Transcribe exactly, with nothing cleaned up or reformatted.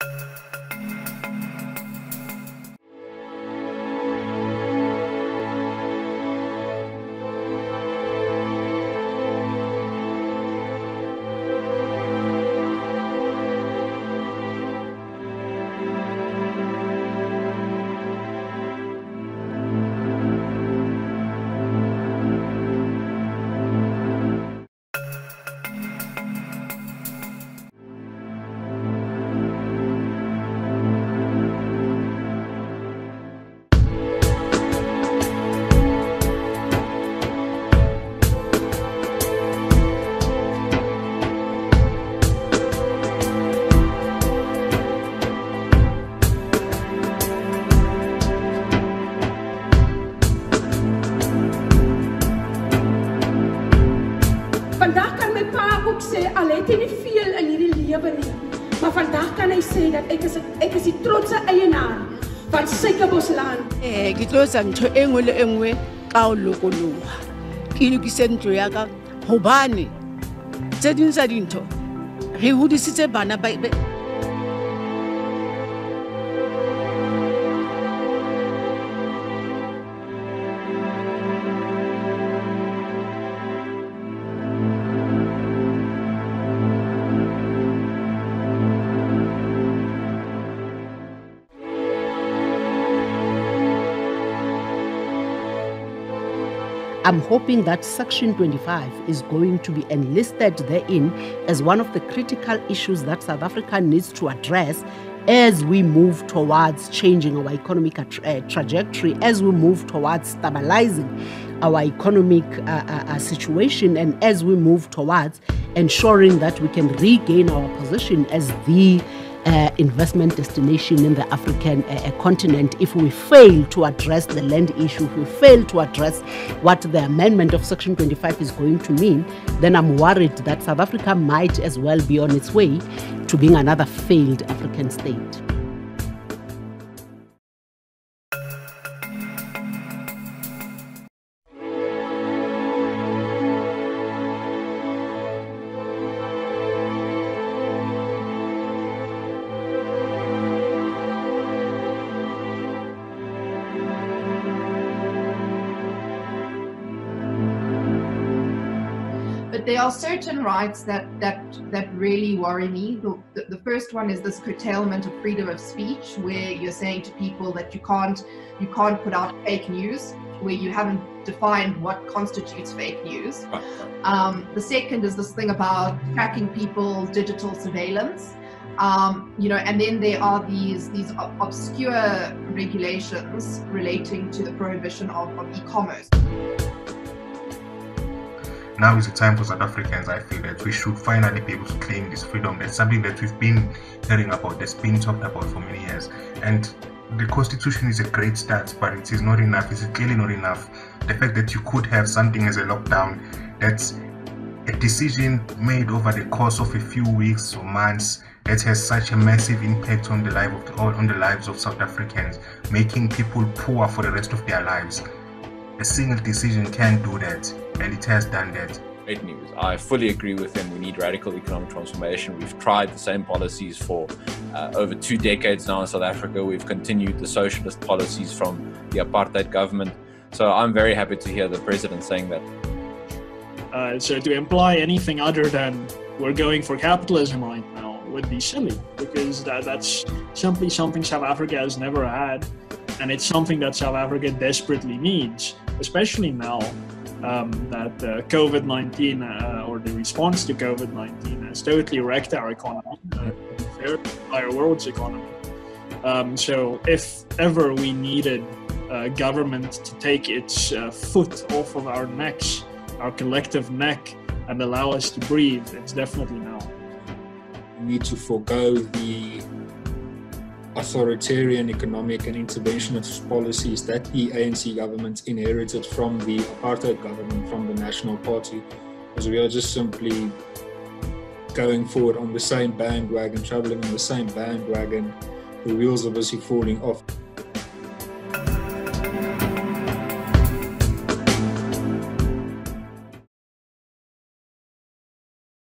Vandag kan my pa ook sê, al het hy nie veel in hierdie lewe nie, maar vandag kan hy sê dat ek is ek is die trotse eienaar van Suikerbosland. Eh, ke tlosa ntho e nngwe le e nngwe ka o lokoloha. Ke lokise ntlo ya ka hobane tse ding tsa dintho re hodisitse bana ba I'm hoping that Section twenty-five is going to be enlisted therein as one of the critical issues that South Africa needs to address as we move towards changing our economic tra trajectory, as we move towards stabilizing our economic uh, uh, situation, and as we move towards ensuring that we can regain our position as the Uh, investment destination in the African uh, continent. If we fail to address the land issue, if we fail to address what the amendment of Section twenty-five is going to mean, then I'm worried that South Africa might as well be on its way to being another failed African state. But there are certain rights that that that really worry me. The, the, the first one is this curtailment of freedom of speech, where you're saying to people that you can't you can't put out fake news, where you haven't defined what constitutes fake news. Um, the second is this thing about tracking people's digital surveillance. Um, you know, and then there are these these obscure regulations relating to the prohibition of, of e-commerce. Now is the time for South Africans, I feel, that we should finally be able to claim this freedom. That's something that we've been hearing about, that's been talked about for many years. And the Constitution is a great start, but it is not enough. It's clearly not enough. The fact that you could have something as a lockdown, that's a decision made over the course of a few weeks or months, that has such a massive impact on the life of the, on the lives of South Africans, making people poor for the rest of their lives. A single decision can do that, and it has done that. Great news. I fully agree with him. We need radical economic transformation. We've tried the same policies for uh, over two decades now in South Africa. We've continued the socialist policies from the apartheid government. So I'm very happy to hear the president saying that. Uh, so to imply anything other than we're going for capitalism right now would be silly, because that, that's simply something South Africa has never had, and it's something that South Africa desperately needs, especially now um, that uh, COVID nineteen uh, or the response to COVID nineteen has totally wrecked our economy, uh, the entire world's economy. Um, so if ever we needed uh, government to take its uh, foot off of our necks, our collective neck, and allow us to breathe, it's definitely now. We need to forego the authoritarian economic and interventionist policies that the A N C government inherited from the apartheid government, from the National Party, because we are just simply going forward on the same bandwagon, traveling on the same bandwagon. The wheels are busy falling off.